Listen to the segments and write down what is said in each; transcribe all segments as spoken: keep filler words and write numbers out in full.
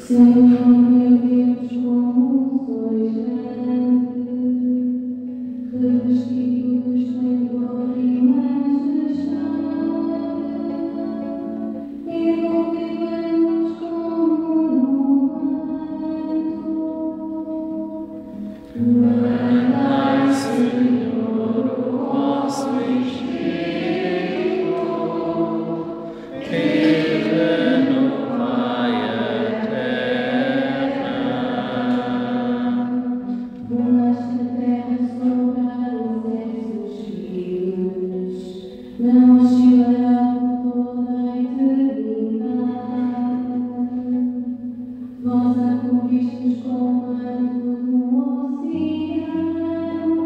Senhor meu Deus, como sois grande, revestido de esplendor e majestade, envolvendo-nos como no manto. Mandai, Senhor, o vosso Espírito, que renovai a terra. Nesta terra sobre os firmes, não oscilará por toda a eternidade. Vós a cobristes com o manto do oceano,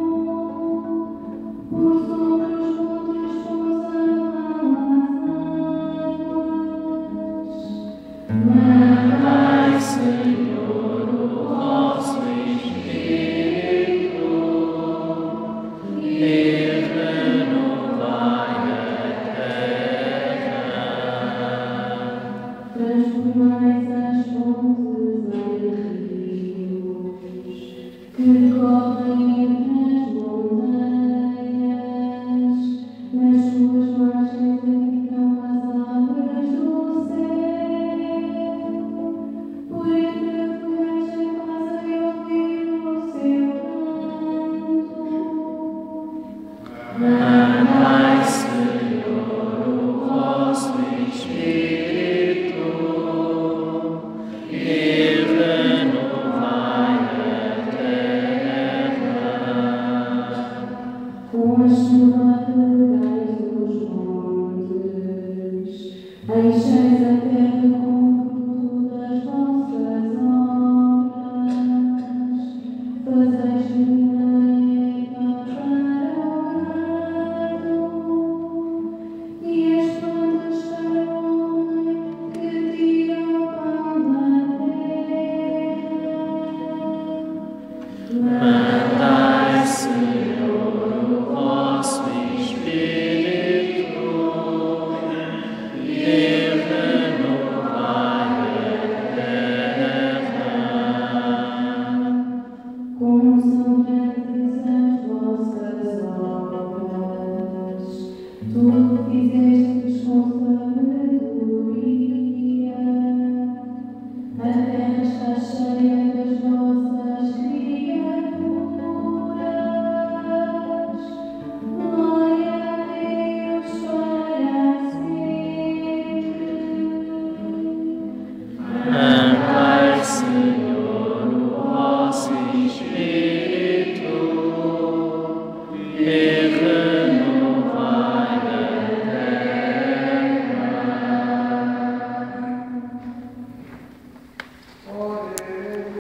por sobre os montes pousaram as águas. Mandai, Senhor, o vosso Espírito, e renovai a terra. Transformais